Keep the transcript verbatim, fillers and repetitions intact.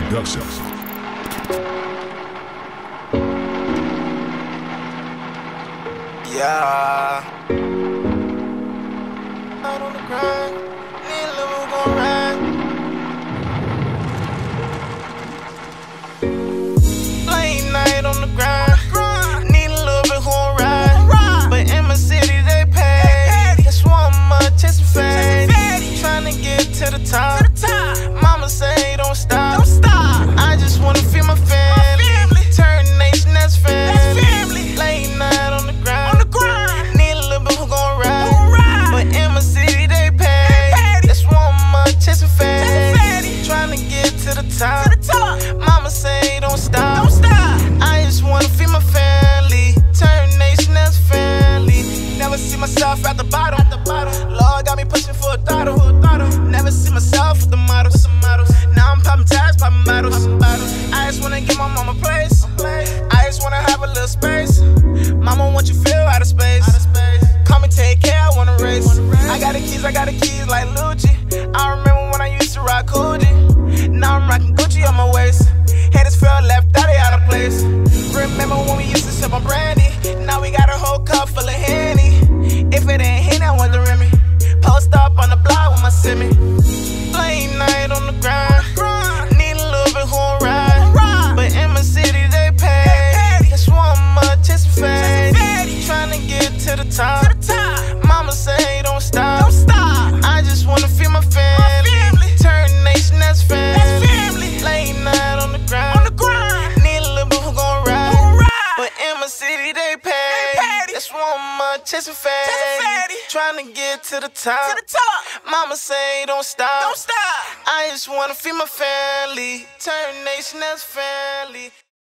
Productions. Yeah. Out on the grind, need a little gon' ride. Late night on the grind, need a little bit gon' ride. But in my city they pay, that's why I'm uh, chasing fade. Tryna get to the top. Mama say don't stop. I just wanna feel my family. Turn nation, that's family. Late night on the grind, need a little bit who gon' ride. But in my city they pay, that's why I'm uh, chasing fade. Tryna get to the top. Mama say don't stop. I just wanna feel my family. Turn nation, that's family. Never see myself at the bottom. Lord got me pushing for a throttle. Never see myself with the models. Now I'm popping tags, popping bottles. I just wanna give my mama a place. I just wanna have a little space. Mama want you feel out of space. Call me take care, I wanna race. I got the keys, I got the keys like Lucci. I remember when I used to rock Coogee. Now I'm rocking Gucci on my waist. Haters fell left out, they out of place. Remember when we used to sip on brandy? Now we got a whole cup full of Henny. If it ain't Henny, I want the Remy. Post up on the block with my semi. Late night on the grind, need a little bit who'll ride. But in my city they pay, that's why I'm uh, chasing fade. Tryna get to the top. Mama say don't stop. I just wanna feel my family. Turn nation, that's family. Late night on the grind, need a little bit who gon' ride. But in my city they pay, that's why I'm uh, chasing fade. Tryna get to the top. Mama say don't stop. I just wanna feel my family. Turn nation, that's family.